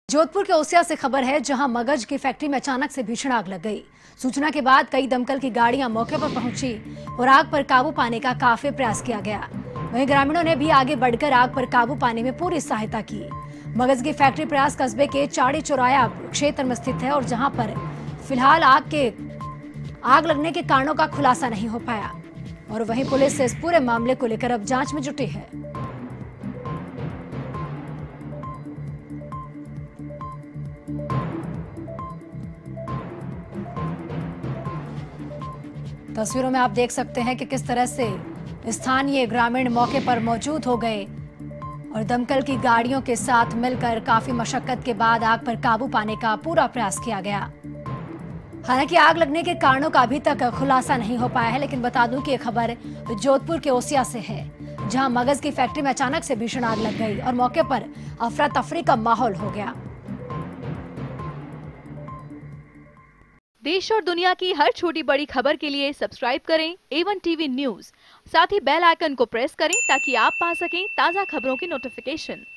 जोधपुर के ओसिया से खबर है, जहां मगज की फैक्ट्री में अचानक से भीषण आग लग गई। सूचना के बाद कई दमकल की गाड़ियां मौके पर पहुंची और आग पर काबू पाने का काफी प्रयास किया गया। वहीं ग्रामीणों ने भी आगे बढ़कर आग पर काबू पाने में पूरी सहायता की। मगज की फैक्ट्री प्रयास कस्बे के चाड़ी चौराया क्षेत्र में स्थित है और जहां पर फिलहाल आग लगने के कारणों का खुलासा नहीं हो पाया और वहीं पुलिस इस पूरे मामले को लेकर अब जांच में जुटी है। तस्वीरों में आप देख सकते हैं कि किस तरह से स्थानीय ग्रामीण मौके पर मौजूद हो गए और दमकल की गाड़ियों के साथ मिलकर काफी मशक्कत के बाद आग पर काबू पाने का पूरा प्रयास किया गया। हालांकि आग लगने के कारणों का अभी तक खुलासा नहीं हो पाया है, लेकिन बता दूं कि यह खबर जोधपुर के ओसिया से है, जहां मगज की फैक्ट्री में अचानक से भीषण आग लग गई और मौके पर अफरा तफरी का माहौल हो गया। देश और दुनिया की हर छोटी बड़ी खबर के लिए सब्सक्राइब करें A1 टीवी न्यूज़। साथ ही बेल आइकन को प्रेस करें ताकि आप पा सकें ताज़ा खबरों की नोटिफिकेशन।